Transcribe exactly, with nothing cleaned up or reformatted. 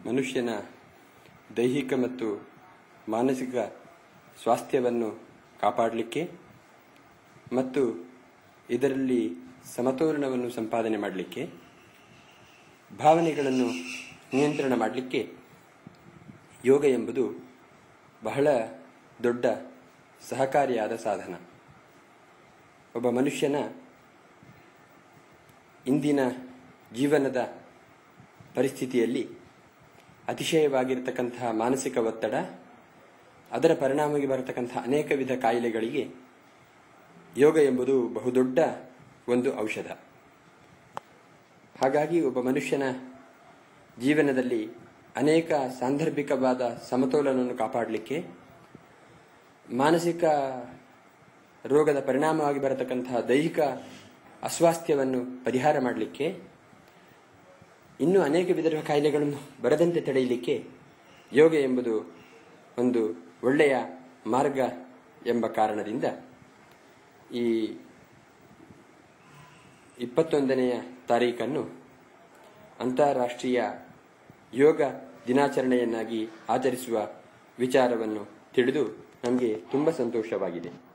ಮನುಷ್ಯನ ದೈಹಿಕ ಮತ್ತು ಮಾನಸಿಕ ಸ್ವಾಸ್ಥ್ಯವನ್ನು ಕಾಪಾಡಲಿಕ್ಕೆ ಮತ್ತು ಇದರಲ್ಲಿ ಸಮತೋಲನವನ್ನು ಸಂಪಾದನೆ ಮಾಡಲಿಕ್ಕೆ, ಭಾವನೆಗಳನ್ನು ನಿಯಂತ್ರಣ ಮಾಡಲಿಕ್ಕೆ ಯೋಗ ಎಂಬುದು ಬಹಳ ದೊಡ್ಡ ಸಹಕಾರಿಯಾದ ಸಾಧನ. ಒಬ್ಬ ಮನುಷ್ಯನ ಇಂದಿನ ಜೀವನದ ಪರಿಸ್ಥಿತಿಯಲ್ಲಿ ಅತಿಶಯವಾಗಿರತಕ್ಕಂತಹ ಮಾನಸಿಕ ಒತ್ತಡ, ಅದರ ಪರಿಣಾಮವಾಗಿ ಬರತಕ್ಕಂತಹ ಅನೇಕ ವಿಧ ಕಾಯಿಲೆಗಳಿಗೆ ಯೋಗ ಎಂಬುದು ಬಹುದೊಡ್ಡ ಒಂದು ಔಷಧ. ಹಾಗಾಗಿ ಒಬ್ಬ ಮನುಷ್ಯನ ಜೀವನದಲ್ಲಿ ಅನೇಕ ಸಾಂದರ್ಭಿಕವಾದ ಸಮತೋಲನವನ್ನು ಕಾಪಾಡಲಿಕ್ಕೆ, ಮಾನಸಿಕ ರೋಗದ ಪರಿಣಾಮವಾಗಿ ಬರತಕ್ಕಂತಹ ದೈಹಿಕ ಅಸ್ವಾಸ್ಥ್ಯವನ್ನು ಪರಿಹಾರ ಮಾಡಲಿಕ್ಕೆ, ಇನ್ನೂ ಅನೇಕ ವಿಧದ ಕಾಯಿಲೆಗಳನ್ನು ಬರದಂತೆ ತಡೆಯಲಿಕ್ಕೆ ಯೋಗ ಎಂಬುದು ಒಂದು ಒಳ್ಳೆಯ ಮಾರ್ಗ ಎಂಬ ಕಾರಣದಿಂದ ಈ ಇಪ್ಪತ್ತೊಂದನೆಯ ತಾರೀಖನ್ನು ಅಂತಾರಾಷ್ಟ್ರೀಯ ಯೋಗ ದಿನಾಚರಣೆಯನ್ನಾಗಿ ಆಚರಿಸುವ ವಿಚಾರವನ್ನು ತಿಳಿದು ನಮಗೆ ತುಂಬ ಸಂತೋಷವಾಗಿದೆ.